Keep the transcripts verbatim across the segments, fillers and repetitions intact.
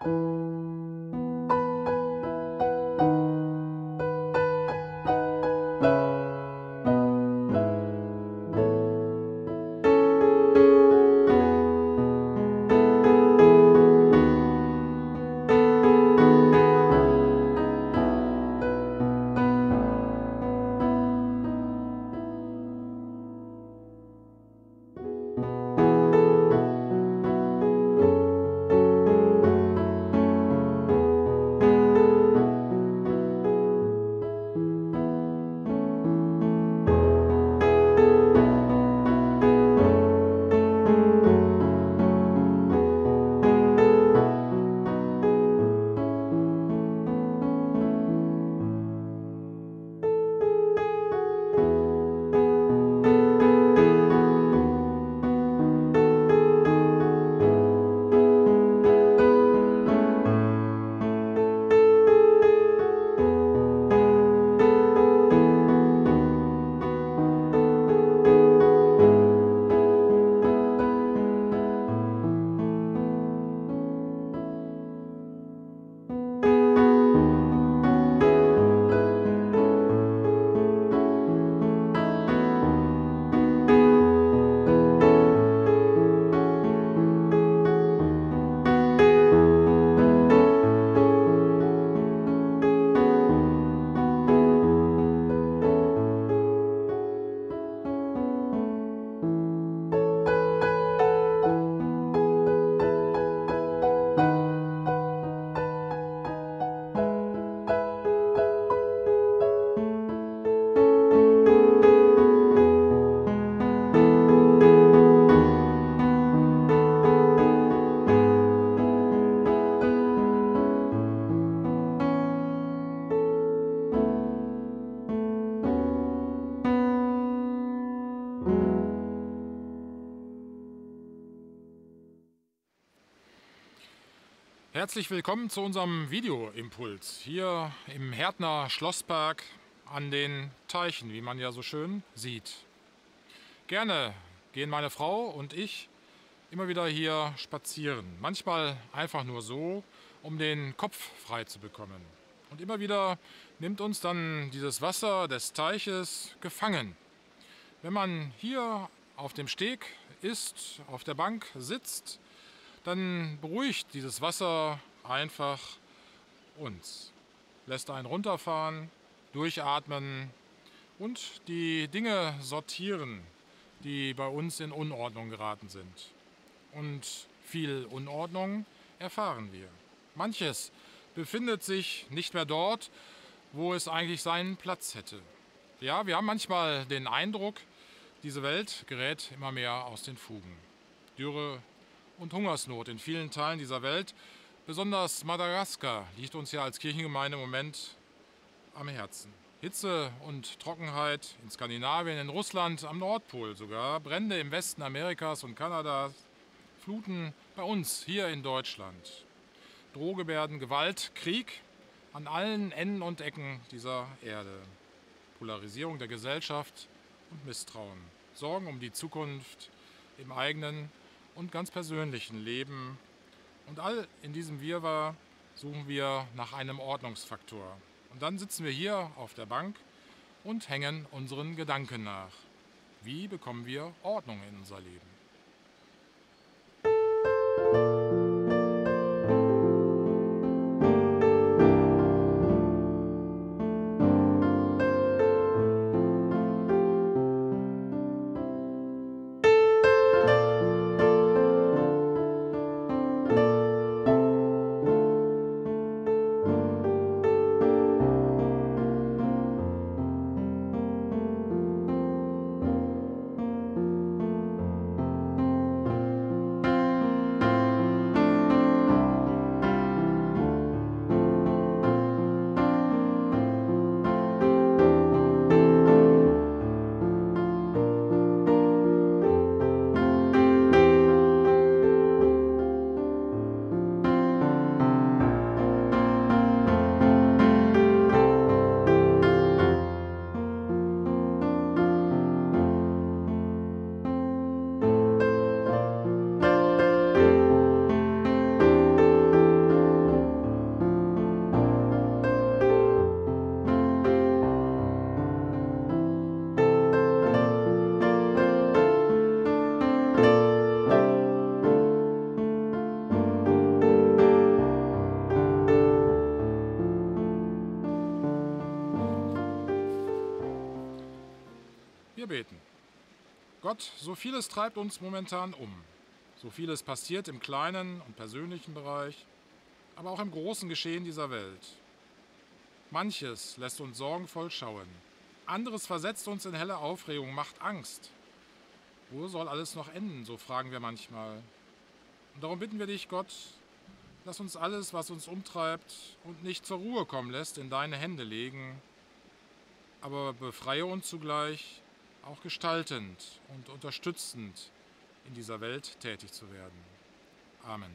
Herzlich willkommen zu unserem Videoimpuls hier im Härtner Schlosspark an den Teichen, wie man ja so schön sieht. Gerne gehen meine Frau und ich immer wieder hier spazieren. Manchmal einfach nur so, um den Kopf frei zu bekommen. Und immer wieder nimmt uns dann dieses Wasser des Teiches gefangen. Wenn man hier auf dem Steg ist, auf der Bank sitzt, dann beruhigt dieses Wasser einfach uns, lässt einen runterfahren, durchatmen und die Dinge sortieren, die bei uns in Unordnung geraten sind. Und viel Unordnung erfahren wir. Manches befindet sich nicht mehr dort, wo es eigentlich seinen Platz hätte. Ja, wir haben manchmal den Eindruck, diese Welt gerät immer mehr aus den Fugen. Dürre und Hungersnot in vielen Teilen dieser Welt, besonders Madagaskar, liegt uns ja als Kirchengemeinde im Moment am Herzen. Hitze und Trockenheit in Skandinavien, in Russland, am Nordpol sogar, Brände im Westen Amerikas und Kanadas, Fluten bei uns hier in Deutschland. Drohgebärden, Gewalt, Krieg an allen Enden und Ecken dieser Erde. Polarisierung der Gesellschaft und Misstrauen. Sorgen um die Zukunft im eigenen und ganz persönlichen Leben. Und all in diesem Wirrwarr suchen wir nach einem Ordnungsfaktor. Und dann sitzen wir hier auf der Bank und hängen unseren Gedanken nach. Wie bekommen wir Ordnung in unser Leben? Gott, so vieles treibt uns momentan um. So vieles passiert im kleinen und persönlichen Bereich, aber auch im großen Geschehen dieser Welt. Manches lässt uns sorgenvoll schauen. Anderes versetzt uns in helle Aufregung, macht Angst. Wo soll alles noch enden, so fragen wir manchmal. Und darum bitten wir dich, Gott, lass uns alles, was uns umtreibt und nicht zur Ruhe kommen lässt, in deine Hände legen, aber befreie uns zugleich, auch gestaltend und unterstützend in dieser Welt tätig zu werden. Amen.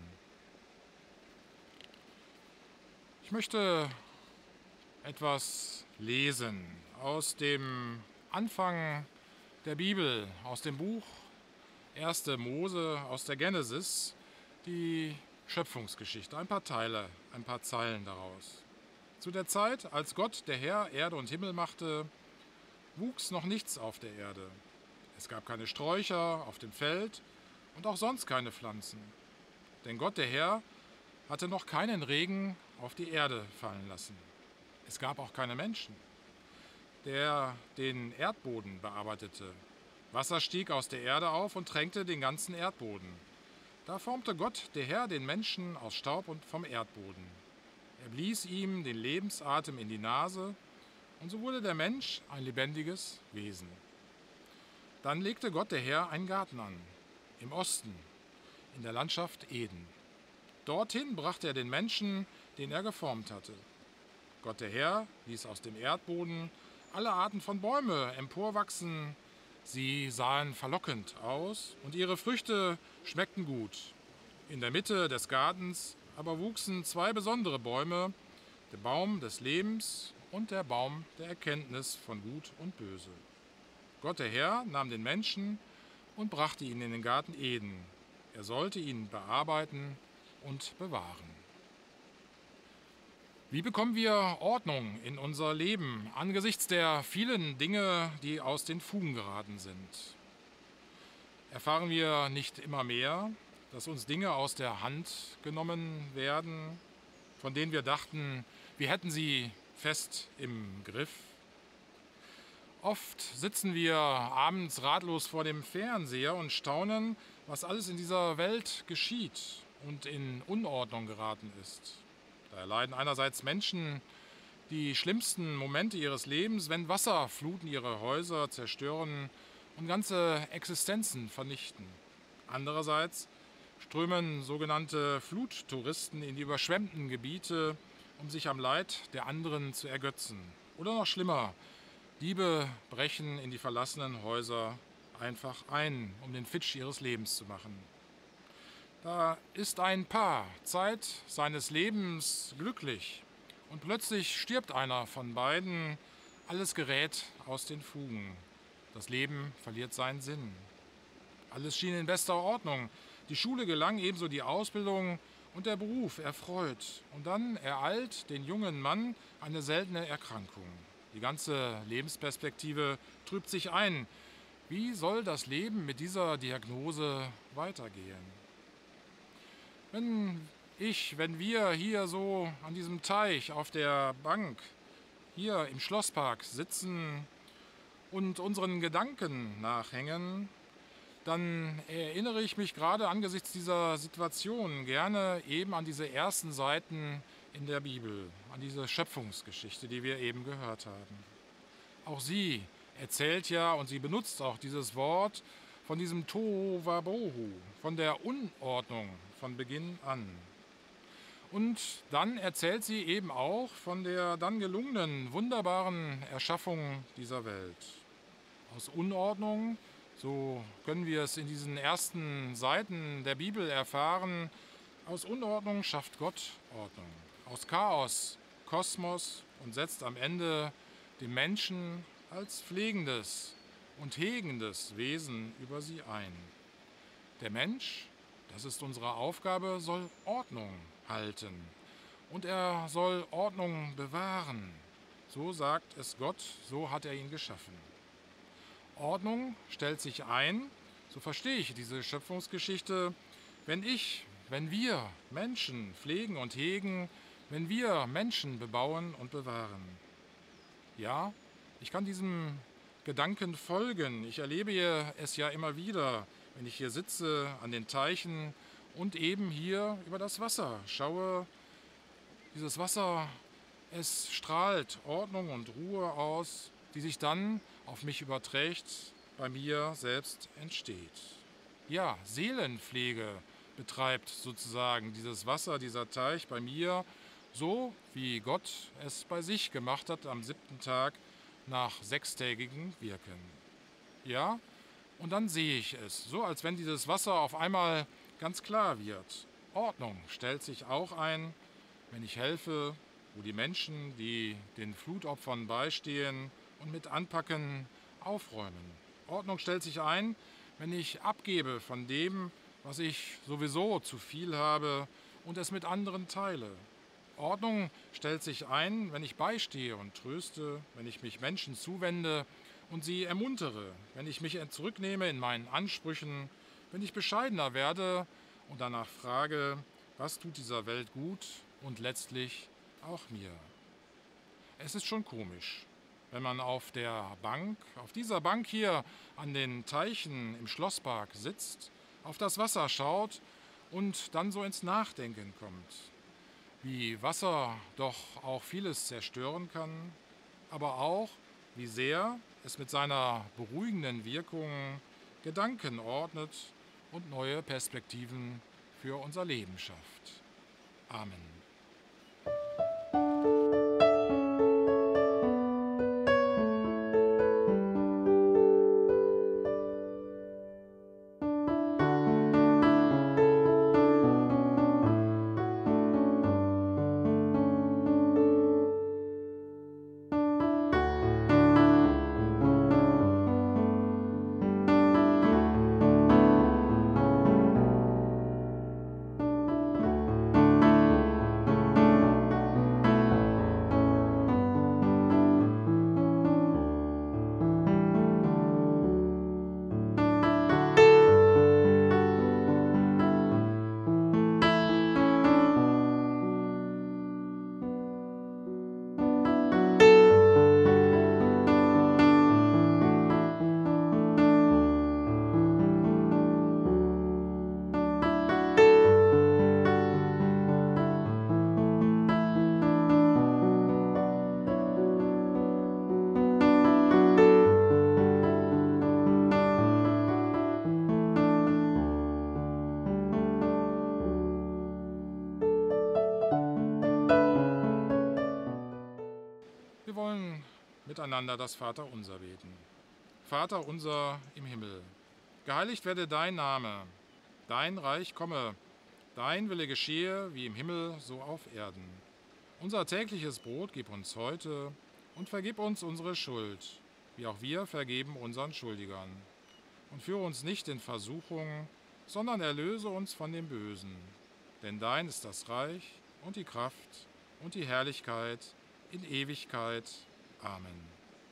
Ich möchte etwas lesen aus dem Anfang der Bibel, aus dem Buch erster Mose, aus der Genesis, die Schöpfungsgeschichte, ein paar Teile, ein paar Zeilen daraus. Zu der Zeit, als Gott, der Herr, Erde und Himmel machte, wuchs noch nichts auf der Erde. Es gab keine Sträucher auf dem Feld und auch sonst keine Pflanzen. Denn Gott, der Herr, hatte noch keinen Regen auf die Erde fallen lassen. Es gab auch keine Menschen, der den Erdboden bearbeitete. Wasser stieg aus der Erde auf und tränkte den ganzen Erdboden. Da formte Gott, der Herr, den Menschen aus Staub und vom Erdboden. Er blies ihm den Lebensatem in die Nase, und so wurde der Mensch ein lebendiges Wesen. Dann legte Gott, der Herr, einen Garten an, im Osten, in der Landschaft Eden. Dorthin brachte er den Menschen, den er geformt hatte. Gott, der Herr, ließ aus dem Erdboden alle Arten von Bäume emporwachsen. Sie sahen verlockend aus und ihre Früchte schmeckten gut. In der Mitte des Gartens aber wuchsen zwei besondere Bäume, der Baum des Lebens und der Baum der Erkenntnis von Gut und Böse. Gott, der Herr, nahm den Menschen und brachte ihn in den Garten Eden. Er sollte ihn bearbeiten und bewahren. Wie bekommen wir Ordnung in unser Leben angesichts der vielen Dinge, die aus den Fugen geraten sind? Erfahren wir nicht immer mehr, dass uns Dinge aus der Hand genommen werden, von denen wir dachten, wir hätten sie fest im Griff? Oft sitzen wir abends ratlos vor dem Fernseher und staunen, was alles in dieser Welt geschieht und in Unordnung geraten ist. Da erleiden einerseits Menschen die schlimmsten Momente ihres Lebens, wenn Wasserfluten ihre Häuser zerstören und ganze Existenzen vernichten. Andererseits strömen sogenannte Fluttouristen in die überschwemmten Gebiete, um sich am Leid der anderen zu ergötzen. Oder noch schlimmer, Diebe brechen in die verlassenen Häuser einfach ein, um den Fitsch ihres Lebens zu machen. Da ist ein Paar Zeit seines Lebens glücklich und plötzlich stirbt einer von beiden, alles gerät aus den Fugen. Das Leben verliert seinen Sinn. Alles schien in bester Ordnung. Die Schule gelang, ebenso die Ausbildung und der Beruf erfreut. Und dann ereilt den jungen Mann eine seltene Erkrankung. Die ganze Lebensperspektive trübt sich ein. Wie soll das Leben mit dieser Diagnose weitergehen? Wenn ich, wenn wir hier so an diesem Teich auf der Bank hier im Schlosspark sitzen und unseren Gedanken nachhängen, dann erinnere ich mich gerade angesichts dieser Situation gerne eben an diese ersten Seiten in der Bibel, an diese Schöpfungsgeschichte, die wir eben gehört haben. Auch sie erzählt ja und sie benutzt auch dieses Wort von diesem Tohu Wabohu, von der Unordnung von Beginn an. Und dann erzählt sie eben auch von der dann gelungenen, wunderbaren Erschaffung dieser Welt. Aus Unordnung, so können wir es in diesen ersten Seiten der Bibel erfahren, aus Unordnung schafft Gott Ordnung. Aus Chaos, Kosmos und setzt am Ende den Menschen als pflegendes und hegendes Wesen über sie ein. Der Mensch, das ist unsere Aufgabe, soll Ordnung halten und er soll Ordnung bewahren. So sagt es Gott, so hat er ihn geschaffen. Ordnung stellt sich ein, so verstehe ich diese Schöpfungsgeschichte, wenn ich, wenn wir Menschen pflegen und hegen, wenn wir Menschen bebauen und bewahren. Ja, ich kann diesem Gedanken folgen. Ich erlebe es ja immer wieder, wenn ich hier sitze an den Teichen und eben hier über das Wasser schaue. Dieses Wasser, es strahlt Ordnung und Ruhe aus, die sich dann auf mich überträgt, bei mir selbst entsteht. Ja, Seelenpflege betreibt sozusagen dieses Wasser, dieser Teich bei mir, so wie Gott es bei sich gemacht hat am siebten Tag nach sechstägigem Wirken. Ja, und dann sehe ich es, so als wenn dieses Wasser auf einmal ganz klar wird. Ordnung stellt sich auch ein, wenn ich helfe, wo die Menschen, die den Flutopfern beistehen und mit anpacken, aufräumen. Ordnung stellt sich ein, wenn ich abgebe von dem, was ich sowieso zu viel habe und es mit anderen teile. Ordnung stellt sich ein, wenn ich beistehe und tröste, wenn ich mich Menschen zuwende und sie ermuntere, wenn ich mich zurücknehme in meinen Ansprüchen, wenn ich bescheidener werde und danach frage, was tut dieser Welt gut und letztlich auch mir. Es ist schon komisch, wenn man auf der Bank, auf dieser Bank hier an den Teichen im Schlosspark sitzt, auf das Wasser schaut und dann so ins Nachdenken kommt. Wie Wasser doch auch vieles zerstören kann, aber auch, wie sehr es mit seiner beruhigenden Wirkung Gedanken ordnet und neue Perspektiven für unser Leben schafft. Amen. Wir wollen miteinander das Vaterunser beten. Vater unser im Himmel, geheiligt werde dein Name, dein Reich komme, dein Wille geschehe wie im Himmel, so auf Erden. Unser tägliches Brot gib uns heute und vergib uns unsere Schuld, wie auch wir vergeben unseren Schuldigern. Und führe uns nicht in Versuchung, sondern erlöse uns von dem Bösen. Denn dein ist das Reich und die Kraft und die Herrlichkeit in Ewigkeit. Amen.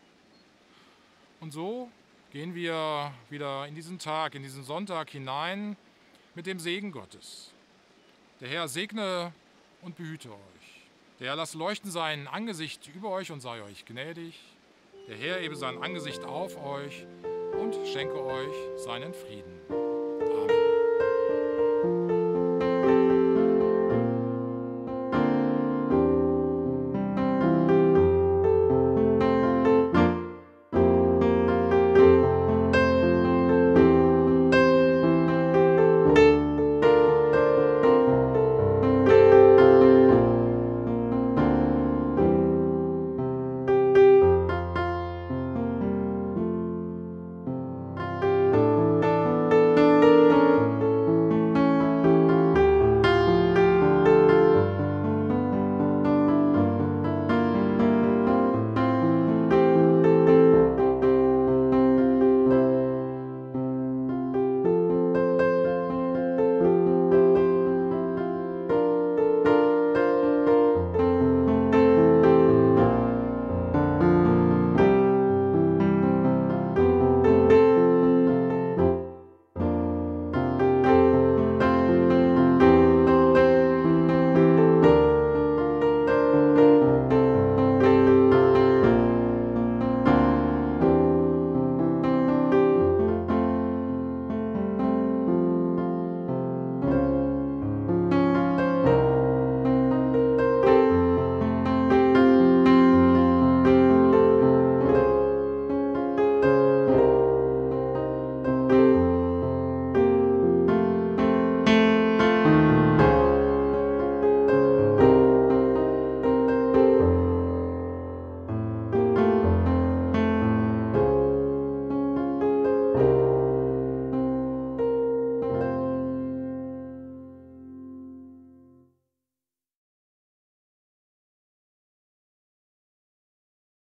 Und so gehen wir wieder in diesen Tag, in diesen Sonntag hinein mit dem Segen Gottes. Der Herr segne und behüte euch. Der Herr lasse leuchten sein Angesicht über euch und sei euch gnädig. Der Herr hebe sein Angesicht auf euch und schenke euch seinen Frieden.